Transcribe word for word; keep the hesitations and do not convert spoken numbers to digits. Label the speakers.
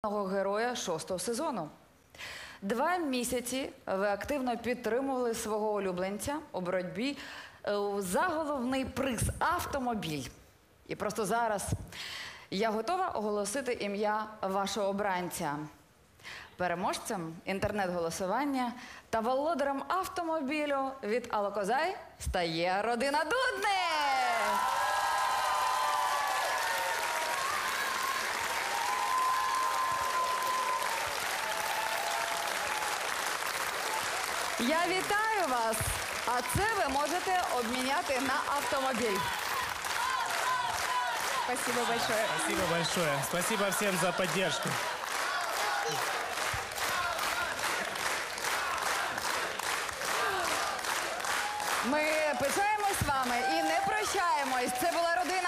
Speaker 1: Героя шостого сезону. Два місяці ви активно підтримували свого улюбленця у боротьбі за головний приз – автомобіль. І просто зараз я готова оголосити ім'я вашого обранця. Переможцем інтернет-голосування та володарем автомобілю від Алокозай стає родина Дудних! Я вітаю вас, а це ви можете обміняти на автомобіль.
Speaker 2: Спасибо большое.
Speaker 3: Спасибо большое. Спасибо всем за поддержку.
Speaker 1: Ми пишаємось з вами і не прощаємось. Це була родина